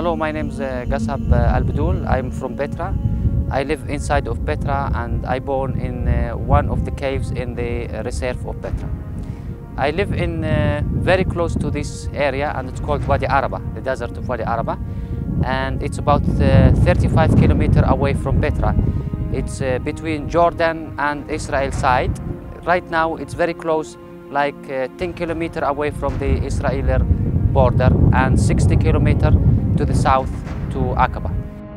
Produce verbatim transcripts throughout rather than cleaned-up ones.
Hello, my name is uh, Ghassab uh, Al-Bedul. I'm from Petra. I live inside of Petra and I born in uh, one of the caves in the uh, reserve of Petra. I live in uh, very close to this area and it's called Wadi Araba, the desert of Wadi Araba. And it's about uh, thirty-five kilometers away from Petra. It's uh, between Jordan and Israel side. Right now it's very close, like uh, ten kilometers away from the Israeli border and sixty kilometers to the south to Aqaba.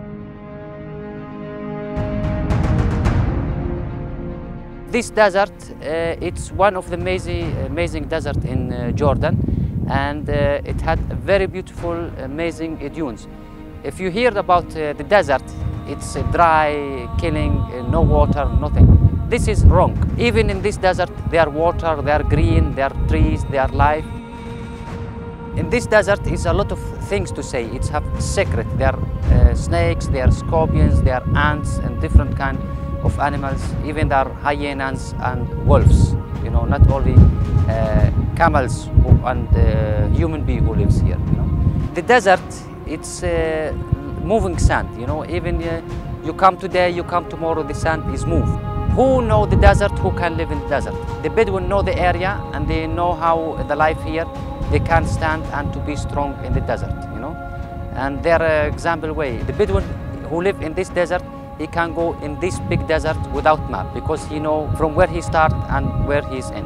This desert, uh, it's one of the amazing, amazing deserts in uh, Jordan, and uh, it had very beautiful, amazing dunes. If you hear about uh, the desert, it's uh, dry, killing, uh, no water, nothing. This is wrong. Even in this desert, there are water, there are green, there are trees, there are life. In this desert is a lot of things to say. It's have secret. There are uh, snakes, there are scorpions, there are ants and different kind of animals. Even there are hyenas and wolves. You know, not only uh, camels who, and uh, human being who lives here. You know, the desert, it's uh, moving sand. You know, even uh, you come today, you come tomorrow, the sand is moved. Who know the desert? Who can live in the desert? The Bedouin know the area and they know how the life here. They can stand and to be strong in the desert, you know. And their uh, example way, the Bedouin who live in this desert, he can go in this big desert without map because he know from where he start and where he's in.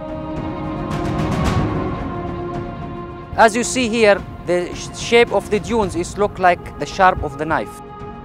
As you see here, the shape of the dunes is look like the sharp of the knife.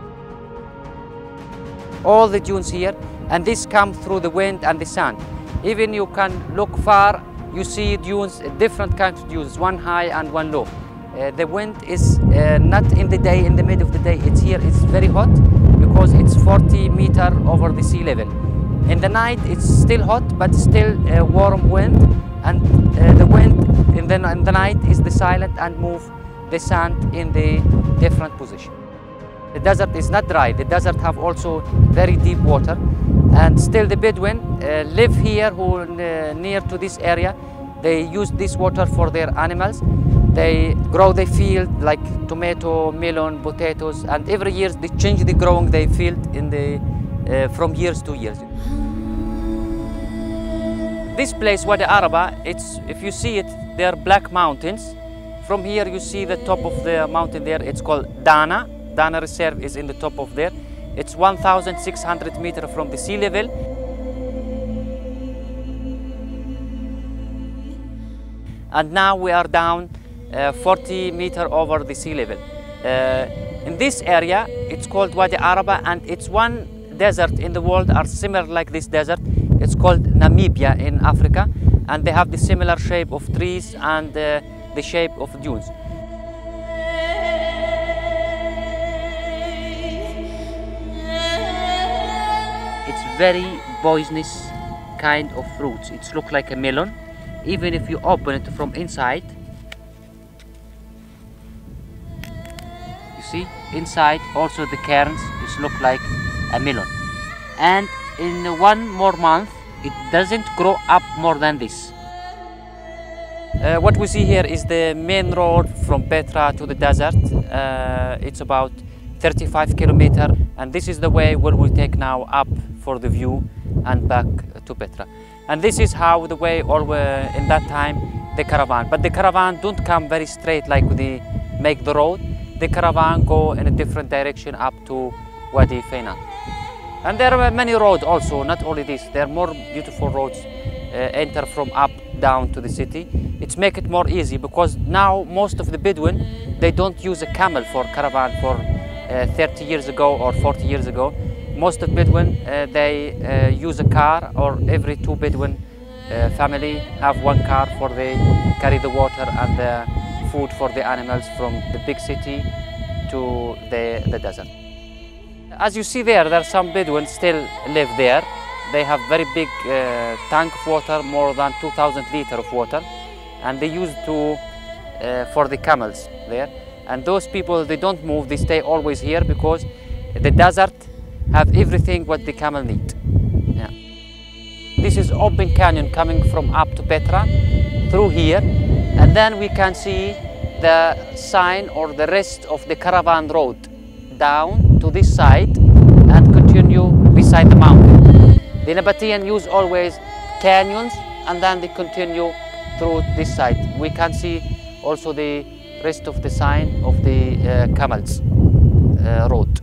All the dunes here, and this come through the wind and the sun. Even you can look far. You see dunes, different kinds of dunes, one high and one low. Uh, the wind is uh, not in the day, in the middle of the day. It's here, it's very hot because it's forty meters over the sea level. In the night, it's still hot, but still a warm wind. And uh, the wind in the, in the night is the silent and move the sand in the different position. The desert is not dry. The desert have also very deep water. And still the Bedouin uh, live here who uh, near to this area. They use this water for their animals. They grow the field like tomato, melon, potatoes, and every year they change the growing they field in the, uh, from years to years. This place, Wadi Araba, it's, if you see it, there are black mountains. From here you see the top of the mountain there, it's called Dana. Dana Reserve is in the top of there. It's one thousand six hundred meters from the sea level. And now we are down uh, forty meters over the sea level. Uh, in this area, it's called Wadi Araba, and it's one desert in the world are similar like this desert. It's called Namibia in Africa, and they have the similar shape of trees and uh, the shape of dunes. Very poisonous kind of fruits. It looks like a melon. Even if you open it from inside, you see inside also the kernels it look like a melon. And in one more month, it doesn't grow up more than this. Uh, what we see here is the main road from Petra to the desert. Uh, it's about thirty-five kilometers, and this is the way where we take now up for the view and back to Petra. And this is how the way, or uh, in that time, the caravan. But the caravan don't come very straight like they make the road. The caravan go in a different direction up to Wadi Fainan. And there are many roads also, not only this. There are more beautiful roads uh, enter from up down to the city. It's make it more easy because now most of the Bedouin, they don't use a camel for caravan for uh, thirty years ago or forty years ago. Most of Bedouin, uh, they uh, use a car, or every two Bedouin uh, family have one car for they carry the water and the food for the animals from the big city to the, the desert. As you see there, there are some Bedouins still live there. They have very big uh, tank of water, more than two thousand liters of water, and they use to uh, for the camels there. And those people, they don't move, they stay always here because the desert have everything what the camel need. Yeah. This is open canyon coming from up to Petra through here, and then we can see the sign or the rest of the caravan road down to this side and continue beside the mountain. The Nabataean use always canyons and then they continue through this side. We can see also the rest of the sign of the uh, camels uh, road.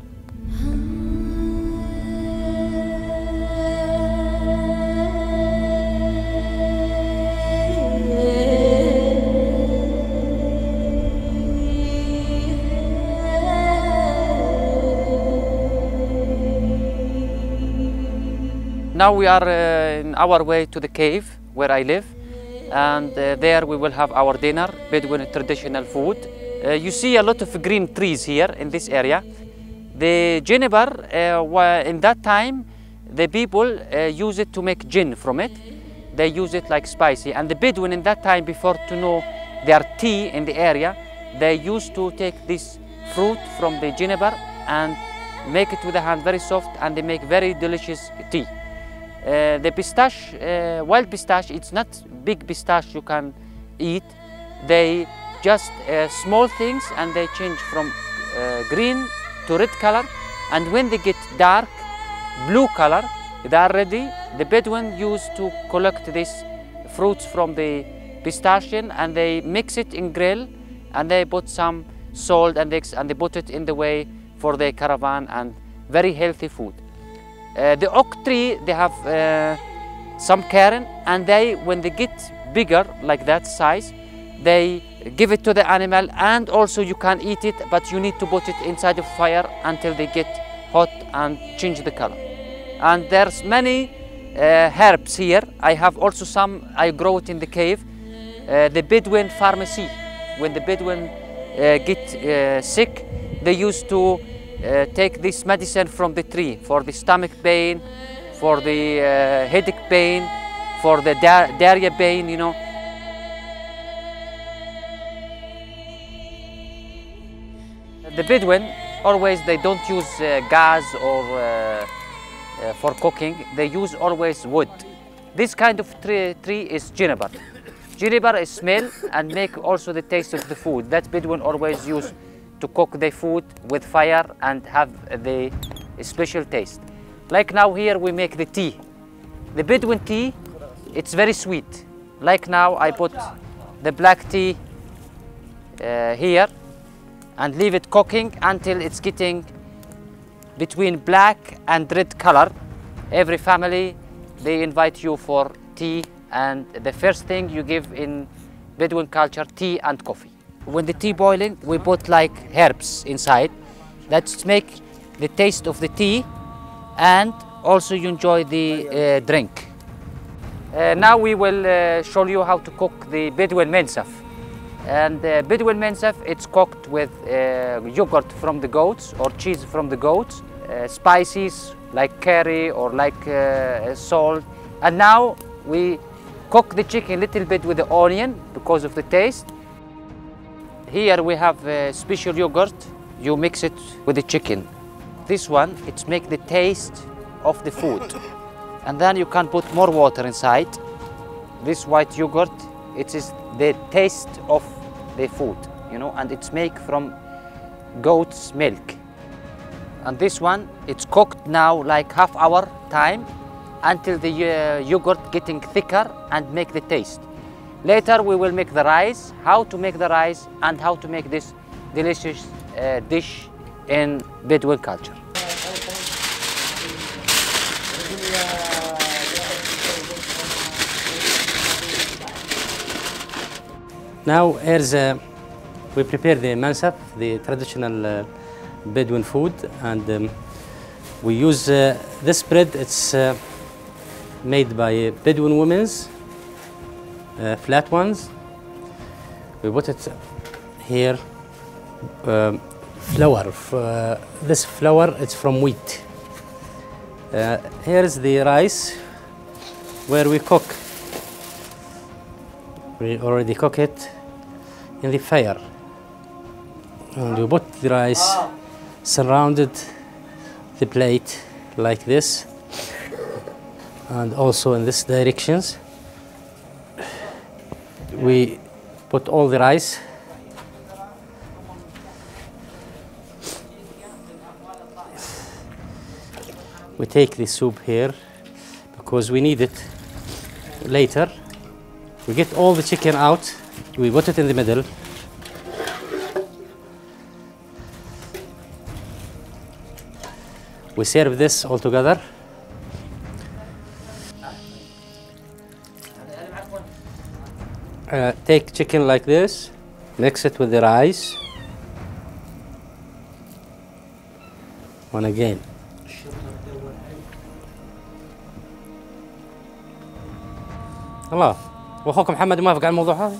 Now we are uh, in our way to the cave where I live, and uh, there we will have our dinner, Bedouin traditional food. Uh, you see a lot of green trees here in this area. The juniper, uh, in that time, the people uh, use it to make gin from it. They use it like spicy, and the Bedouin in that time, before to know their tea in the area, they used to take this fruit from the juniper and make it with the hand very soft, and they make very delicious tea. Uh, the pistache, uh, wild pistache, it's not big pistache you can eat. They just uh, small things, and they change from uh, green to red color, and when they get dark blue color, they are ready. The Bedouin used to collect these fruits from the pistachio, and they mix it in grill, and they put some salt and eggs, and they put it in the way for the caravan, and very healthy food. Uh, the oak tree, they have uh, some cairn, and they, when they get bigger, like that size, they give it to the animal, and also you can eat it, but you need to put it inside of fire until they get hot and change the color. And there's many uh, herbs here. I have also some, I grow it in the cave. Uh, the Bedouin pharmacy, when the Bedouin uh, get uh, sick, they used to Uh, take this medicine from the tree for the stomach pain, for the uh, headache pain, for the diarrhea pain, you know. The Bedouin, always they don't use uh, gas or uh, uh, for cooking. They use always wood. This kind of tree, tree is juniper. Juniper is smell and make also the taste of the food. That Bedouin always use to cook the food with fire and have the special taste. Like now here we make the tea. The Bedouin tea, it's very sweet. Like now I put the black tea uh, here and leave it cooking until it's getting between black and red color. Every family, they invite you for tea, and the first thing you give in Bedouin culture, tea and coffee. When the tea boiling, we put like herbs inside. That make the taste of the tea, and also you enjoy the uh, drink. Uh, now we will uh, show you how to cook the Bedouin mansaf. And uh, Bedouin mansaf, it's cooked with uh, yogurt from the goats or cheese from the goats, uh, spices like curry or like uh, salt. And now we cook the chicken a little bit with the onion because of the taste. Here we have a special yogurt. You mix it with the chicken. This one, it's make the taste of the food. And then you can put more water inside. This white yogurt, it is the taste of the food, you know, and it's made from goat's milk. And this one, it's cooked now like half hour time until the uh, yogurt getting thicker and make the taste. Later we will make the rice, how to make the rice and how to make this delicious uh, dish in Bedouin culture. Now here's uh, we prepare the mansaf, the traditional uh, Bedouin food, and um, we use uh, this bread. It's uh, made by Bedouin women's. Uh, flat ones. We put it here. Um, flour. Uh, this flour, it's from wheat. Uh, here's the rice where we cook. We already cook it in the fire. And we put the rice surrounded the plate like this, and also in this directions. We put all the rice We take the soup here because we need it later. We get all the chicken out. We put it in the middle. We serve this all together. Uh, take chicken like this, mix it with the rice. One again. الله واخوك محمد موافق على الموضوع هذا؟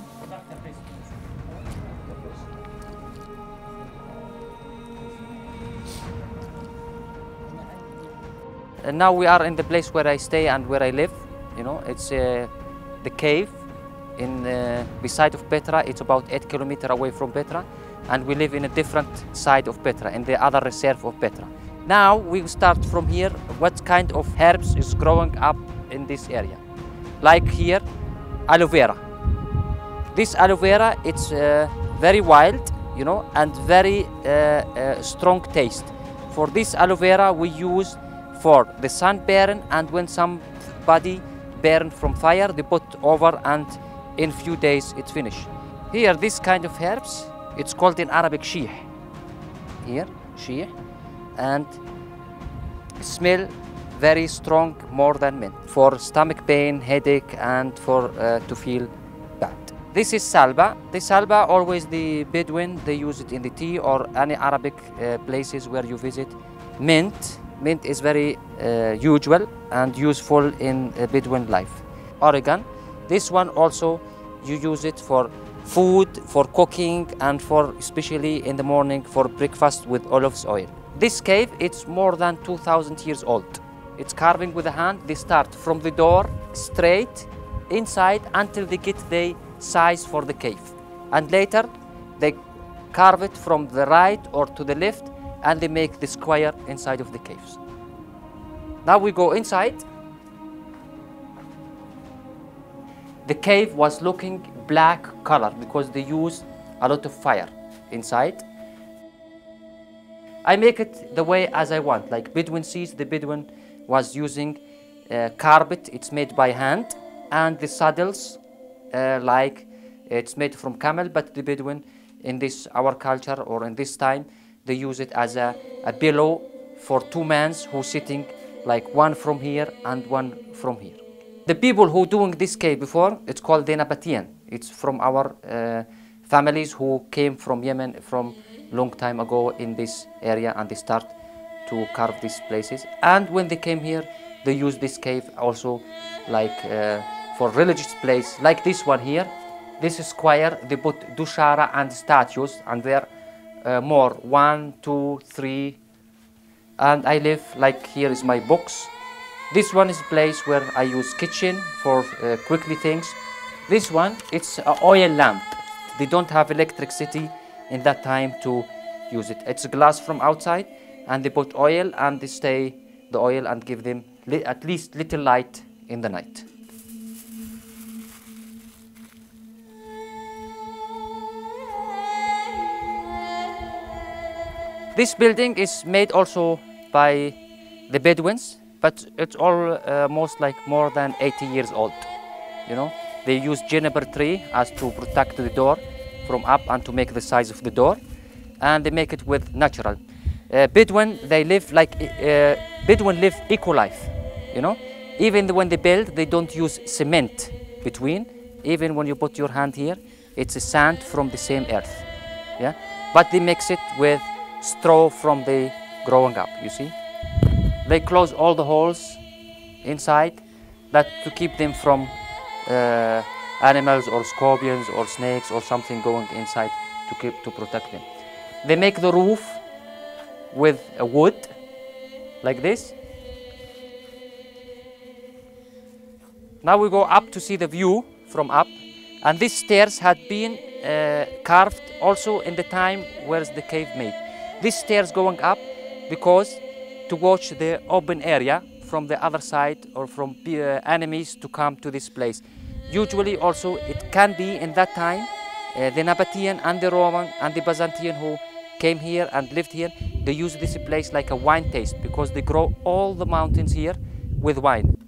And now we are in the place where I stay and where I live. You know, it's uh, the cave in uh, beside of Petra. It's about eight kilometers away from Petra, and we live in a different side of Petra, in the other reserve of Petra. Now we start from here. What kind of herbs is growing up in this area? Like here, aloe vera. This aloe vera, it's uh, very wild, you know, and very uh, uh, strong taste. For this aloe vera, we use for the sunburn, and when somebody burn from fire, they put over, and in few days it's finished. Here, this kind of herbs, it's called in Arabic shih. Here, shih, and smell very strong, more than mint, for stomach pain, headache, and for uh, to feel bad. This is salba. The salba, always the Bedouin, they use it in the tea or any Arabic uh, places where you visit. Mint. Mint is very uh, usual and useful in uh, Bedouin life. Oregon, this one also you use it for food, for cooking, and for especially in the morning for breakfast with olive oil. This cave, it's more than two thousand years old. It's carving with the hand. They start from the door straight inside until they get the size for the cave, and later they carve it from the right or to the left, and they make the square inside of the caves. Now we go inside. The cave was looking black color because they use a lot of fire inside. I make it the way as I want, like Bedouin sees. The Bedouin was using uh, carpet, it's made by hand, and the saddles, uh, like it's made from camel, but the Bedouin in this, our culture, or in this time, they use it as a, a pillow for two men who sitting, like one from here and one from here. The people who doing this cave before, it's called the Nabatean. It's from our uh, families who came from Yemen from long time ago in this area, and they start to carve these places. And when they came here, they used this cave also like uh, for religious place, like this one here. This square, they put dushara and statues, and there uh, more, one, two, three, and I live, like here is my books. This one is a place where I use kitchen for uh, quickly things. This one, it's an oil lamp. They don't have electricity in that time to use it. It's glass from outside, and they put oil, and they stay the oil and give them li at least little light in the night. This building is made also by the Bedouins, but it's almost like more than eighty years old. You know, they use juniper tree as to protect the door from up and to make the size of the door, and they make it with natural. Uh, Bedouin, they live like uh, Bedouin live Ecolife. You know, even when they build, they don't use cement between. Even when you put your hand here, it's a sand from the same earth. Yeah, but they mix it with straw from the growing up. You see, they close all the holes inside that to keep them from uh, animals or scorpions or snakes or something going inside to keep to protect them. They make the roof with a wood like this. Now we go up to see the view from up, and these stairs had been uh, carved also in the time where the cave made. These stairs going up because to watch the open area from the other side or from uh, enemies to come to this place. Usually also it can be in that time uh, the Nabatean and the Roman and the Byzantine who came here and lived here, they use this place like a wine taste because they grow all the mountains here with wine.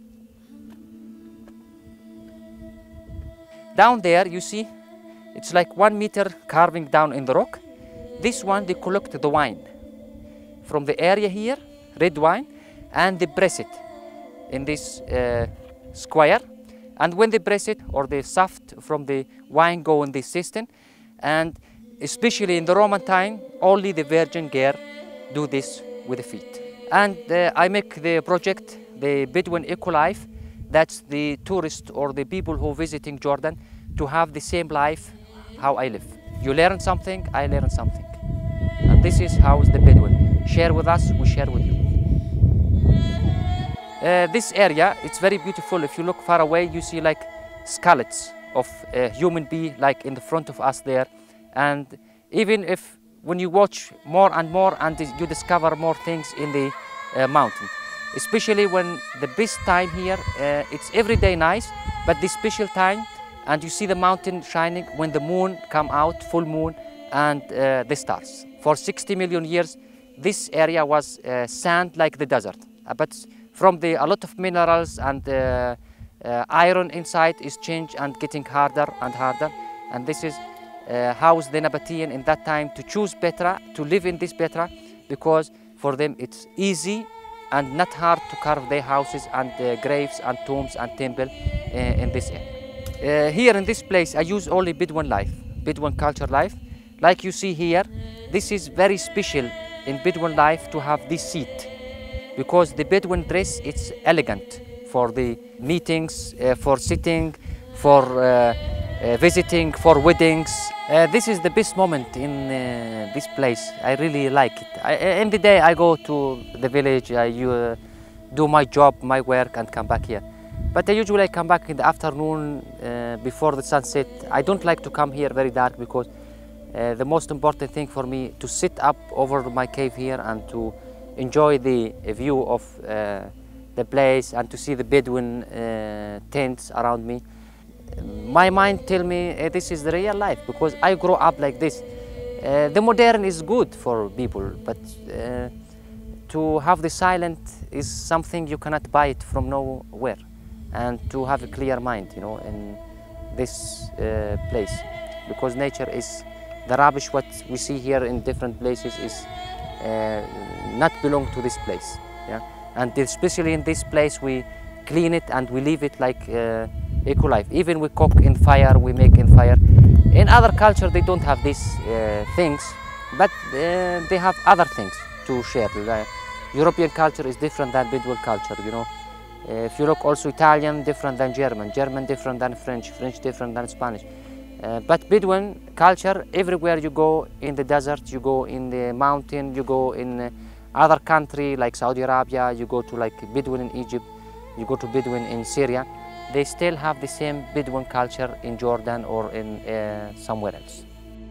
Down there, you see, it's like one meter carving down in the rock. This one, they collect the wine from the area here, red wine, and they press it in this uh, square. And when they press it, or the shaft from the wine go in this system, and especially in the Roman time, only the virgin girl do this with the feet. And uh, I make the project, the Bedouin Ecolife. That's the tourists or the people who visiting Jordan to have the same life how I live. You learn something, I learn something. And this is how the Bedouin share with us, we share with you. Uh, this area, it's very beautiful. If you look far away, you see like skeletons of a human being like in the front of us there. And even if when you watch more and more and you discover more things in the uh, mountain. Especially when the best time here, uh, it's every day nice, but the special time, and you see the mountain shining when the moon come out, full moon, and uh, the stars. For sixty million years, this area was uh, sand like the desert, uh, but from the a lot of minerals and uh, uh, iron inside is changed and getting harder and harder, and this is uh, how the Nabatean in that time to choose Petra, to live in this Petra, because for them it's easy and not hard to carve their houses and uh, graves and tombs and temple uh, in this area. Uh, here in this place, I use only Bedouin life, Bedouin culture life. Like you see here, this is very special in Bedouin life to have this seat, because the Bedouin dress, it's elegant for the meetings, uh, for sitting, for uh, uh, visiting, for weddings. Uh, this is the best moment in uh, this place. I really like it. I, in the day I go to the village, I uh, do my job, my work, and come back here. But I usually come back in the afternoon uh, before the sunset. I don't like to come here very dark because uh, the most important thing for me to sit up over my cave here and to enjoy the view of uh, the place and to see the Bedouin uh, tents around me. My mind tell me uh, this is the real life because I grow up like this. Uh, the modern is good for people, but uh, to have the silent is something you cannot buy it from nowhere. And to have a clear mind, you know, in this uh, place, because nature is the rubbish. What we see here in different places is uh, not belong to this place. Yeah, and especially in this place we clean it and we leave it like uh, Ecolife. Even we cook in fire, we make in fire. In other culture they don't have these uh, things, but uh, they have other things to share. The European culture is different than Bedouin culture, you know. Uh, if you look also Italian different than German, German different than French, French different than Spanish. Uh, but Bedouin culture, everywhere you go in the desert, you go in the mountain, you go in uh, other country like Saudi Arabia, you go to like Bedouin in Egypt, you go to Bedouin in Syria, they still have the same Bedouin culture in Jordan or in uh, somewhere else.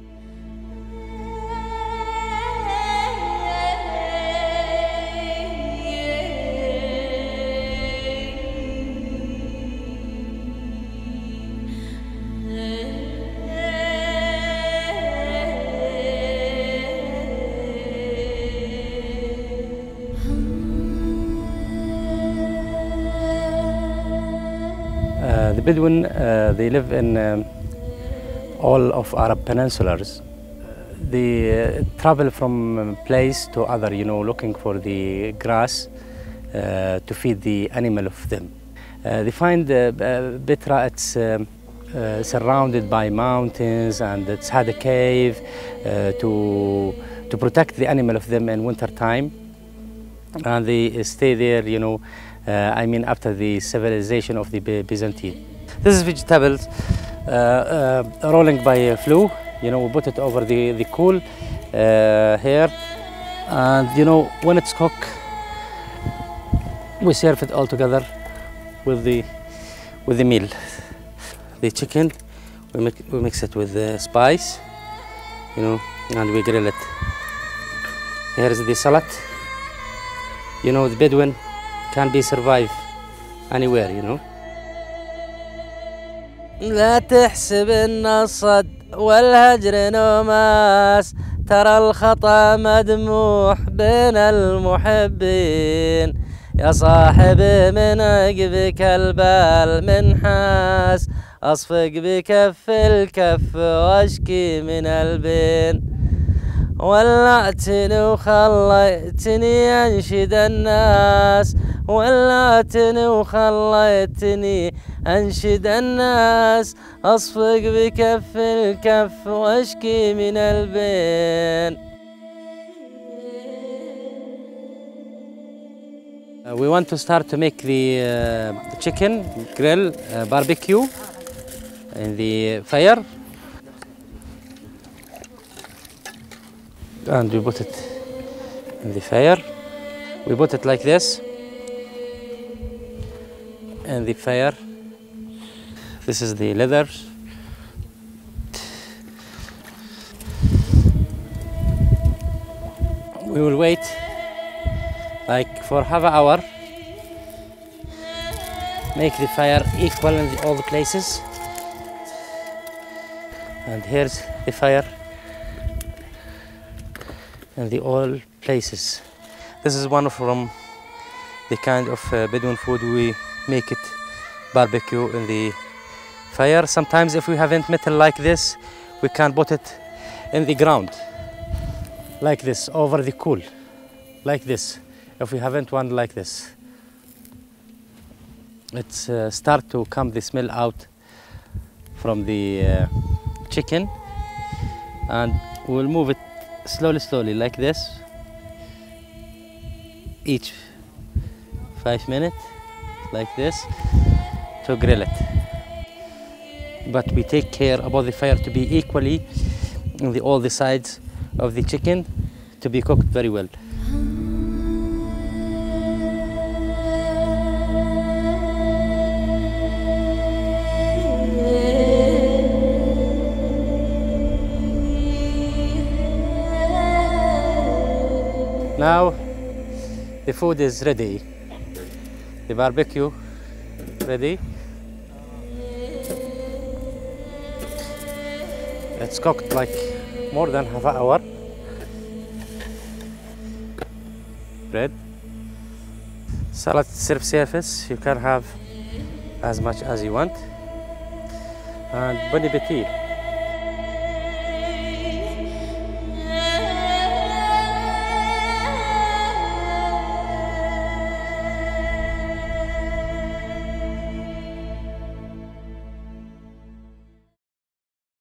Uh, the Bedouin, uh, they live in um, all of Arab peninsulas. They uh, travel from place to other, you know, looking for the grass uh, to feed the animal of them. Uh, they find uh, Petra, it's um, uh, surrounded by mountains and it's had a cave uh, to, to protect the animal of them in winter time. And they stay there, you know, Uh, I mean, after the civilization of the Byzantine. This is vegetables uh, uh, rolling by a flue. You know, we put it over the, the coal uh, here. And, you know, when it's cooked, we serve it all together with the, with the meal. The chicken, we, make, we mix it with the spice, you know, and we grill it. Here's the salad. You know, the Bedouin can be survive anywhere, you know. لا تحسب النصد والهجر نوماس ترى الخطأ مدموح بين المحبين، يا صاحبي من عقبك البال منحاس، أصفق بكف الكف واشكي من البين. ولعتني وخليتني أنشد الناس، ولعتني وخليتني أنشد الناس، أصفق بكف الكف واشكي من البين. Uh, we want to start to make the uh, chicken grill uh, barbecue in the fire. And we put it in the fire. We put it like this in the fire. This is the leather. We will wait like for half an hour. Make the fire equal in the, all the places. And here's the fire in the all places. This is one from the kind of uh, Bedouin food. We make it barbecue in the fire. Sometimes if we haven't metal like this, we can put it in the ground like this over the coal, like this. If we haven't one like this, it's uh, start to come the smell out from the uh, chicken, and we'll move it slowly, slowly, like this, each five minutes, like this, to grill it. But we take care about the fire to be equally on the, all the sides of the chicken to be cooked very well. Now the food is ready, the barbecue ready. It's cooked like more than half an hour. Bread, salad serve surface, you can have as much as you want, and bon appetit.